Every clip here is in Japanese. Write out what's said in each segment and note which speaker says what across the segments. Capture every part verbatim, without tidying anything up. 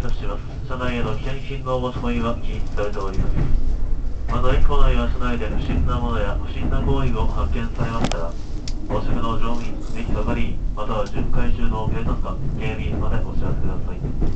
Speaker 1: いたします。車内への危険品のお持ち込みは禁止されております。また、駅構内や車内で不審なものや不審な行為を発見されましたら、ご宿の乗務員、駅係員、または巡回中の警察官、警備員までお知らせください。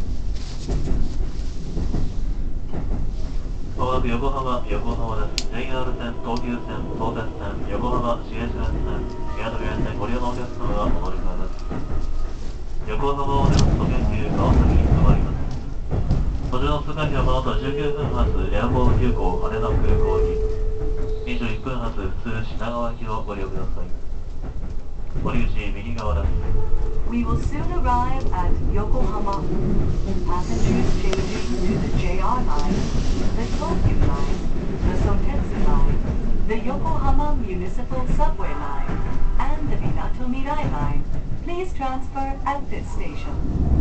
Speaker 1: まもなく横浜、横浜です。ジェイアール 線、東急線、相鉄線、横浜市営線線、宮崎沿線ご利用のお客様がお乗り換えです。横浜を出ますと県急川崎に停まります。途中の通過機はこの後じゅうきゅうふん発エアポート急行羽田空港行き、にじゅういっぷん発普通品川行きをご利用ください。堀口右側です。
Speaker 2: We will soon arrive at Yokohama. Passengers changing to the J R line, the Tokyu line, the Sotetsu line, the Yokohama Municipal Subway line, and the Minato Mirai line. Please transfer at this station.